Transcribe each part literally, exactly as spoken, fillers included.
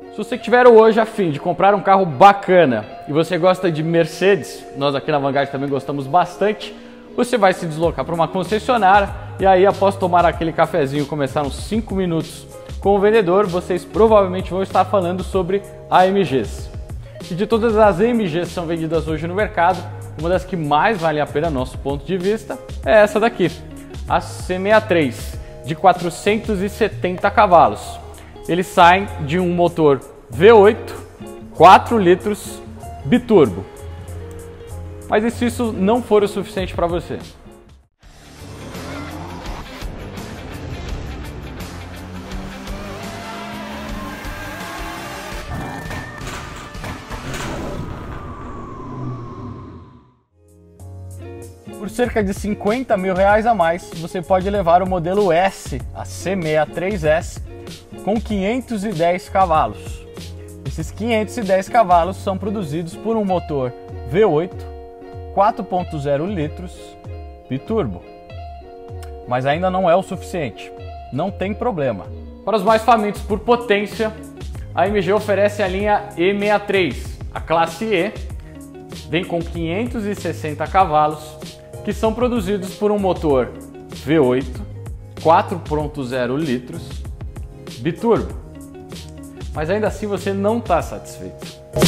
Se você tiver hoje a fim de comprar um carro bacana e você gosta de Mercedes, nós aqui na Vanguard também gostamos bastante, você vai se deslocar para uma concessionária e aí, após tomar aquele cafezinho, começar uns cinco minutos com o vendedor, vocês provavelmente vão estar falando sobre A M Gs. E de todas as A M Gs que são vendidas hoje no mercado, uma das que mais vale a pena, nosso ponto de vista, é essa daqui, a C sessenta e três, de quatrocentos e setenta cavalos. Eles saem de um motor V oito, quatro litros, biturbo. Mas e se isso não for o suficiente para você? Por cerca de cinquenta mil reais a mais, você pode levar o modelo S, a C sessenta e três S, com quinhentos e dez cavalos. Esses quinhentos e dez cavalos são produzidos por um motor V oito, quatro ponto zero litros, biturbo. Mas ainda não é o suficiente, não tem problema. Para os mais famintos por potência, a A M G oferece a linha E sessenta e três, a classe E, vem com quinhentos e sessenta cavalos, que são produzidos por um motor V oito, quatro ponto zero litros, biturbo. Mas ainda assim você não está satisfeito.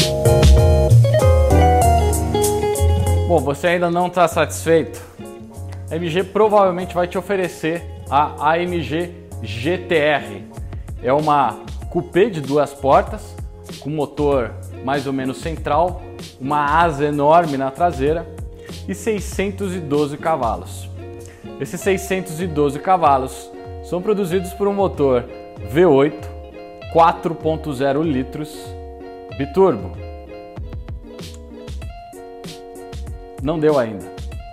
Bom, você ainda não está satisfeito? A A M G provavelmente vai te oferecer a A M G G T R. É uma coupé de duas portas, com motor mais ou menos central, uma asa enorme na traseira e seiscentos e doze cavalos. Esses seiscentos e doze cavalos são produzidos por um motor V oito, quatro ponto zero litros, biturbo. Não deu ainda.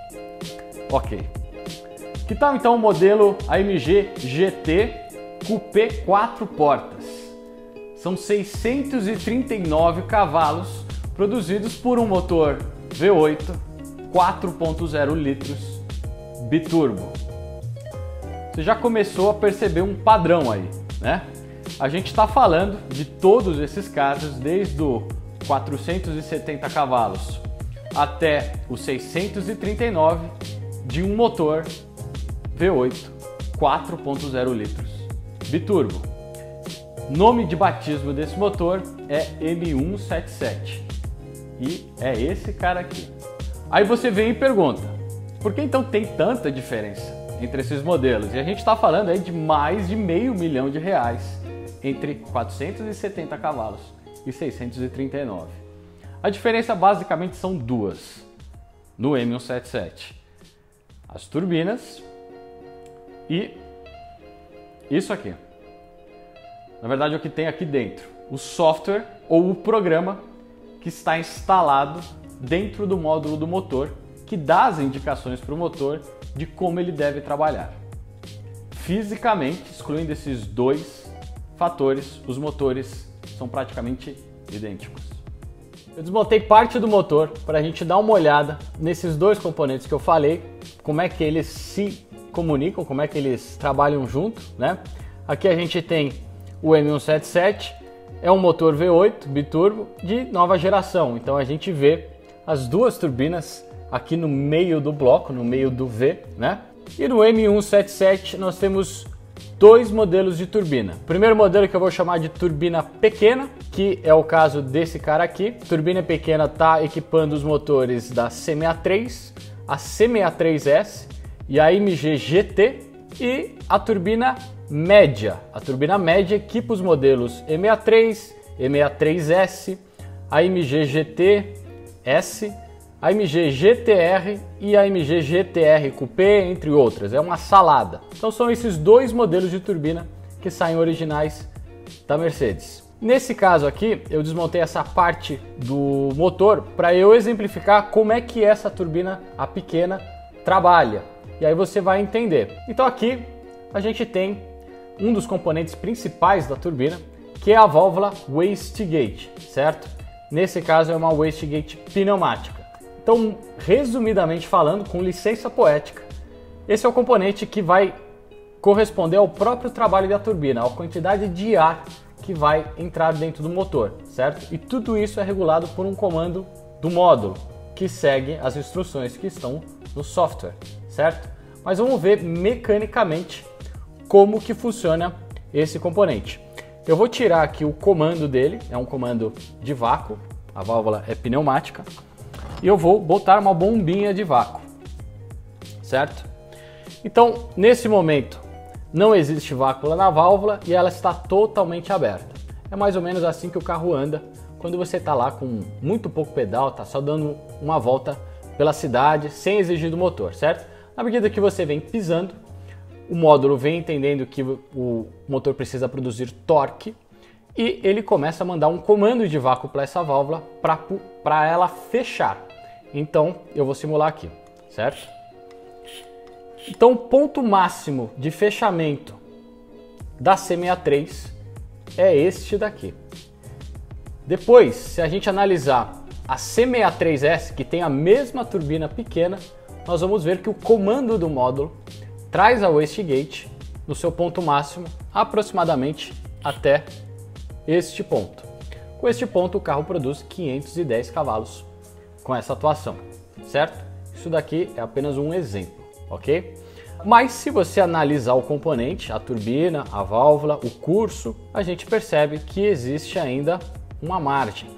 Ok. Que tal então o modelo A M G G T Coupé quatro portas? São seiscentos e trinta e nove cavalos produzidos por um motor V oito, quatro ponto zero litros, biturbo. Você já começou a perceber um padrão aí, né? A gente está falando de todos esses casos, desde o quatrocentos e setenta cavalos até os seiscentos e trinta e nove, de um motor V oito, quatro ponto zero litros, biturbo. Nome de batismo desse motor é M cento e setenta e sete e é esse cara aqui. Aí você vem e pergunta, por que então tem tanta diferença entre esses modelos? E a gente está falando aí de mais de meio milhão de reais entre quatrocentos e setenta cavalos e seiscentos e trinta e nove. A diferença basicamente são duas no M cento e setenta e sete. As turbinas e isso aqui. Na verdade, é o que tem aqui dentro. O software ou o programa que está instalado dentro do módulo do motor, que dá as indicações para o motor de como ele deve trabalhar. Fisicamente, excluindo esses dois fatores, os motores são praticamente idênticos. Eu desmontei parte do motor para a gente dar uma olhada nesses dois componentes que eu falei, como é que eles se comunicam, como é que eles trabalham junto, né? Aqui a gente tem o M cento e setenta e sete, é um motor V oito biturbo de nova geração, então a gente vê as duas turbinas aqui no meio do bloco, no meio do V, né? E no M cento e setenta e sete nós temos dois modelos de turbina. O primeiro modelo que eu vou chamar de turbina pequena, que é o caso desse cara aqui. A turbina pequena está equipando os motores da C sessenta e três, a C sessenta e três S e a A M G G T, e a turbina média. A turbina média equipa os modelos E sessenta e três, E sessenta e três S, A M G G T S, A M G G T R e A M G G T R Coupé, entre outras. É uma salada. Então são esses dois modelos de turbina que saem originais da Mercedes. Nesse caso aqui, eu desmontei essa parte do motor para eu exemplificar como é que essa turbina, a pequena, trabalha. E aí você vai entender. Então aqui a gente tem um dos componentes principais da turbina, que é a válvula wastegate, certo? Nesse caso é uma wastegate pneumática. Então, resumidamente falando, com licença poética, esse é o componente que vai corresponder ao próprio trabalho da turbina, a quantidade de ar que que vai entrar dentro do motor, certo? E tudo isso é regulado por um comando do módulo, que segue as instruções que estão no software, certo? Mas vamos ver mecanicamente como que funciona esse componente. Eu vou tirar aqui o comando dele, é um comando de vácuo, a válvula é pneumática, e eu vou botar uma bombinha de vácuo, certo? Então, nesse momento, não existe vácuo na válvula e ela está totalmente aberta. É mais ou menos assim que o carro anda quando você está lá com muito pouco pedal, está só dando uma volta pela cidade sem exigir do motor, certo? Na medida que você vem pisando, o módulo vem entendendo que o motor precisa produzir torque e ele começa a mandar um comando de vácuo para essa válvula para ela fechar. Então, eu vou simular aqui, certo? Então, o ponto máximo de fechamento da C sessenta e três é este daqui. Depois, se a gente analisar a C sessenta e três S, que tem a mesma turbina pequena, nós vamos ver que o comando do módulo traz a wastegate no seu ponto máximo, aproximadamente até este ponto. Com este ponto, o carro produz quinhentos e dez cavalos com essa atuação, certo? Isso daqui é apenas um exemplo, ok? Mas se você analisar o componente, a turbina, a válvula, o curso, a gente percebe que existe ainda uma margem.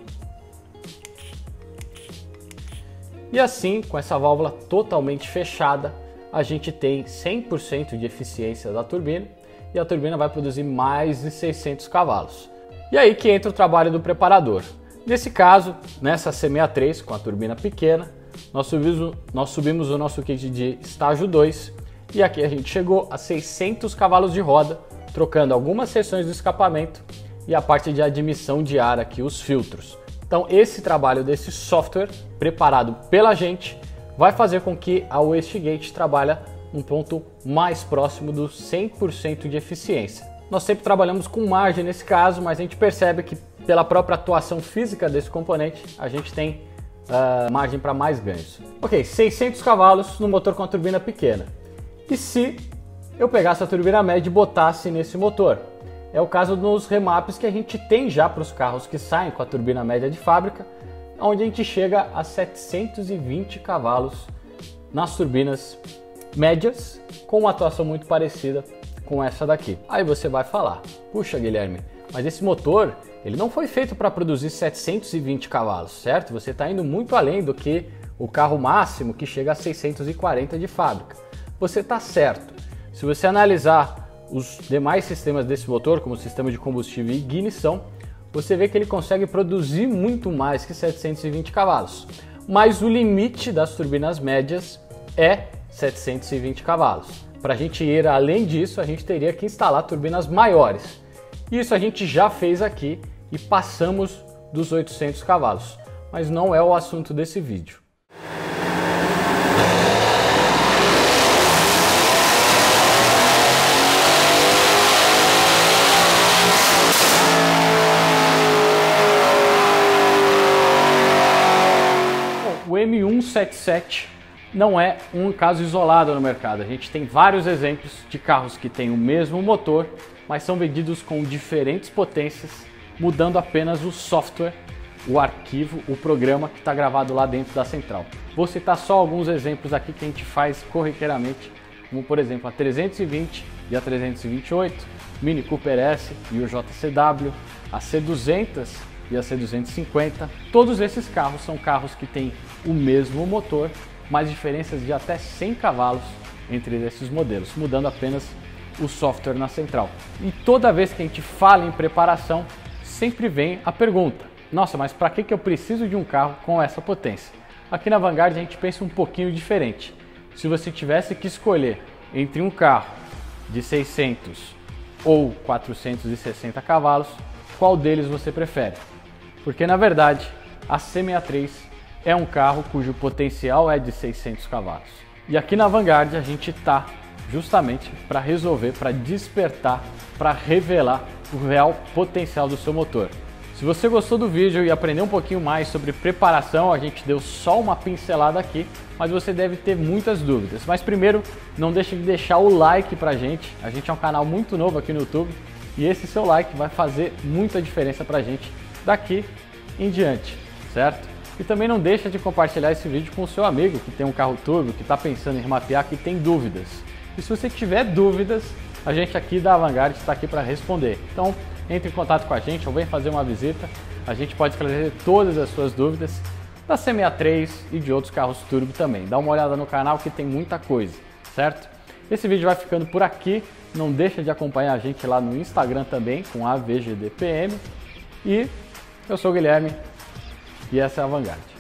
E assim, com essa válvula totalmente fechada, a gente tem cem por cento de eficiência da turbina e a turbina vai produzir mais de seiscentos cavalos. E aí que entra o trabalho do preparador. Nesse caso, nessa C sessenta e três com a turbina pequena, nós subimos, nós subimos o nosso kit de estágio dois e aqui a gente chegou a seiscentos cavalos de roda, trocando algumas seções do escapamento e a parte de admissão de ar aqui, os filtros. Então esse trabalho desse software preparado pela gente vai fazer com que a wastegate trabalhe num ponto mais próximo do cem por cento de eficiência. Nós sempre trabalhamos com margem nesse caso, mas a gente percebe que pela própria atuação física desse componente, a gente tem uh, margem para mais ganhos. Ok, seiscentos cavalos no motor com a turbina pequena. E se eu pegasse a turbina média e botasse nesse motor? É o caso nos remaps que a gente tem já para os carros que saem com a turbina média de fábrica, onde a gente chega a setecentos e vinte cavalos nas turbinas médias, com uma atuação muito parecida com essa daqui. Aí você vai falar, puxa Guilherme, mas esse motor ele não foi feito para produzir setecentos e vinte cavalos, certo? Você está indo muito além do que o carro máximo que chega a seiscentos e quarenta de fábrica. Você está certo. Se você analisar os demais sistemas desse motor, como o sistema de combustível e ignição, você vê que ele consegue produzir muito mais que setecentos e vinte cavalos. Mas o limite das turbinas médias é setecentos e vinte cavalos. Para a gente ir além disso, a gente teria que instalar turbinas maiores. Isso a gente já fez aqui e passamos dos oitocentos cavalos, mas não é o assunto desse vídeo. O M cento e setenta e sete não é um caso isolado no mercado. A gente tem vários exemplos de carros que têm o mesmo motor, mas são vendidos com diferentes potências, mudando apenas o software, o arquivo, o programa que está gravado lá dentro da central. Vou citar só alguns exemplos aqui que a gente faz corriqueiramente, como por exemplo a trezentos e vinte e a trezentos e vinte e oito, Mini Cooper S e o J C W, a C duzentos e a C duzentos e cinquenta. Todos esses carros são carros que têm o mesmo motor, mas diferenças de até cem cavalos entre esses modelos, mudando apenas o software na central. E toda vez que a gente fala em preparação, sempre vem a pergunta: nossa, mas para que que eu preciso de um carro com essa potência? Aqui na Vanguard a gente pensa um pouquinho diferente. Se você tivesse que escolher entre um carro de seiscentos ou quatrocentos e sessenta cavalos, qual deles você prefere? Porque na verdade a C sessenta e três é um carro cujo potencial é de seiscentos cavalos. E aqui na Vanguard a gente está justamente para resolver, para despertar, para revelar o real potencial do seu motor. Se você gostou do vídeo e aprendeu um pouquinho mais sobre preparação, a gente deu só uma pincelada aqui, mas você deve ter muitas dúvidas. Mas primeiro, não deixe de deixar o like pra gente. A gente é um canal muito novo aqui no YouTube E esse seu like vai fazer muita diferença pra gente daqui em diante, certo? E também não deixa de compartilhar esse vídeo com o seu amigo que tem um carro turbo, que está pensando em remapear, que tem dúvidas. E se você tiver dúvidas, a gente aqui da Avantgarde está aqui para responder. Então, entre em contato com a gente ou vem fazer uma visita. A gente pode esclarecer todas as suas dúvidas da C sessenta e três e de outros carros turbo também. Dá uma olhada no canal que tem muita coisa, certo? Esse vídeo vai ficando por aqui. Não deixa de acompanhar a gente lá no Instagram também, com A V G D P M. E eu sou o Guilherme e essa é a Avantgarde.